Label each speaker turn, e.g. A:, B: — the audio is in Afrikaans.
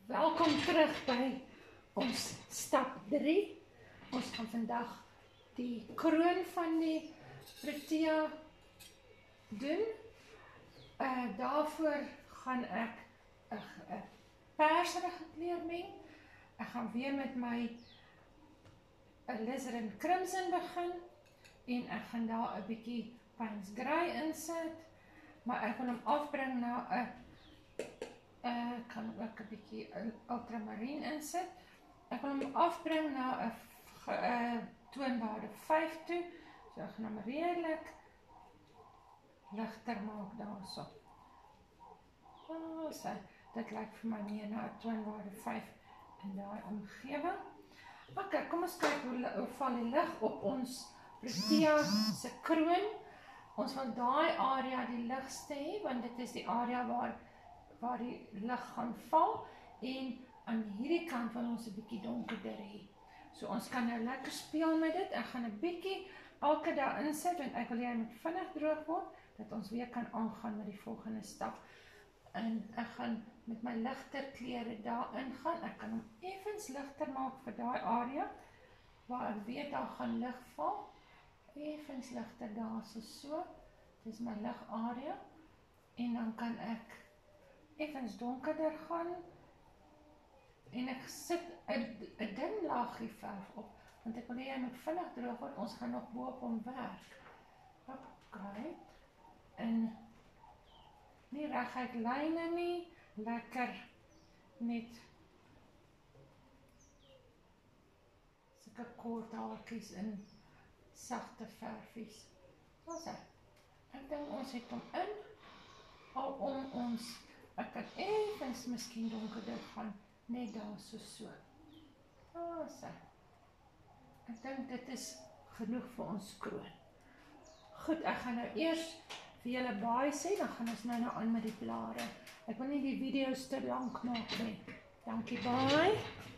A: Welkom terug by ons stap 3. Ons gaan vandag die kroon van die Protea doen. Daarvoor gaan ek 'n perserige kleur meng. Ek gaan weer met my alizarin crimson begin en ek gaan daar 'n bietjie Payne's Grey insit, maar ek wil hom afbring na 'n ek kan ook 'n bietjie ultramarine insit. Ek wil hom afbring na 'n toonwaarde 5 toe. So ek gaan hom redelik ligter maak daarso. So, dit lyk vir my meer na 'n toonwaarde 5 in daai omgewing. OK, kom ons kyk hoe val die lig op ons Protea se kroon. Ons wil daai area die ligste hê, want dit is die area waar die lig gaan val, en aan hierdie kant wil ons 'n bietjie donkerder hê. So ons kan nou lekker speel met dit. Ek gaan 'n bietjie elke daar insit, want ek wil jy moet vinnig droog word, dat ons weer kan aangaan met die volgende stap. En ek gaan met my ligter kleure daar ingaan. Ek kan hom effens ligter maak vir daai area, waar ek weet daar gaan lig val. Effens ligter daar so. Dis my lig area. En dan kan ek effens donkerder gaan. En ek sit 'n dun laagie verf op, want ek wil hê hy moet vinnig droog word. Ons gaan nog bo op hom werk. OK. En nie reguit lyne nie, lekker net sulke kort haartjies in sagte verfies. Soos hy. Ek dink ons het hom in, al om ons, ek kan effens miskien donkerder gaan, net daar so. So. Ek dink dit is genoeg vir ons kroon. Goed, ek gaan nou eers vir julle baie sê, dan gaan ons nou aan met die blare. Ek wil nie die video's te lank maak nie. Dankie, baie.